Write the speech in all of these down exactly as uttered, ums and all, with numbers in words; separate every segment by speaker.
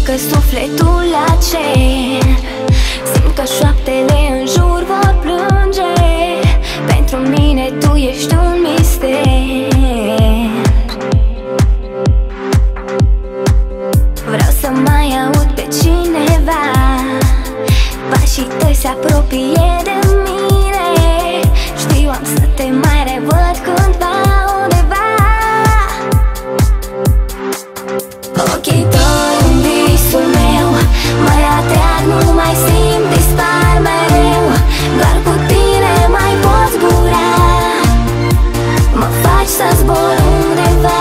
Speaker 1: ridică sufletul la cer. Simt că șoaptele în jur vor plânge. Pentru mine tu ești un mister. Vreau să mai aud pe cineva, pașii tăi se apropie de mine. Știu, am să te mai revăd cândva undeva. Ochii tăi în visul meu mă atrag, nu mai simt, dispar mereu. Doar cu tine mai pot zbura, mă faci să zbor undeva.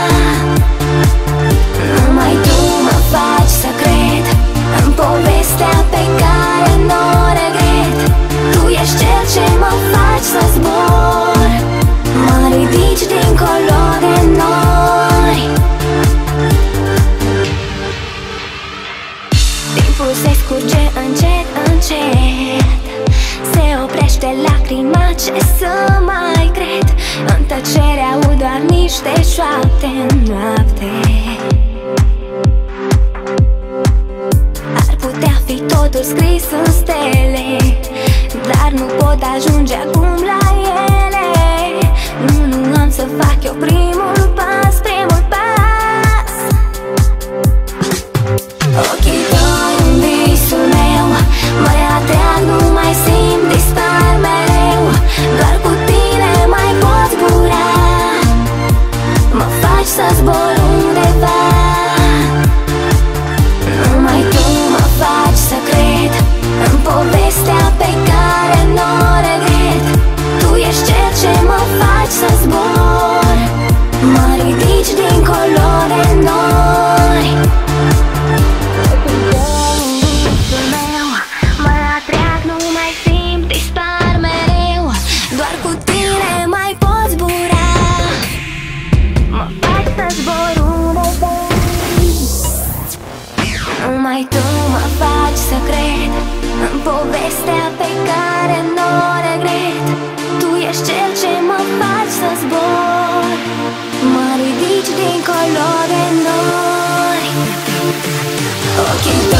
Speaker 1: Numai tu mă faci să cred în povestea pe care n-o regret. Tu ești cel ce mă faci să zbor, mă ridici dincolo de noi. Timpul se scurge încet, încet, se oprește lacrima, ce să mai cred. În tăcere aud doar niște șoapte în noapte. Ar putea fi totul scris în stele, dar nu pot ajunge acum la ele. Nu, nu am să fac eu primul pas, primul pas. Ochii tăi în visul meu mă atrag, nu mai simt, dispar mereu. Doar cu tine mai pot zbura, mă faci să zbor undeva. Numai tu mă faci să cred în povestea pe care n-o regret. Tu ești cel ce mă faci să zbor, mă ridici dincolo de noi. Visul meu mă atrag, nu mai simt, dispar mereu. Doar cu tine mai pot zbura, mă faci să zbor undeva. Numai tu mă faci să cred în povestea pe care n-o regret. Tu ești cel ce mă faci să zbor, mă ridici dincolo de noi. Ochii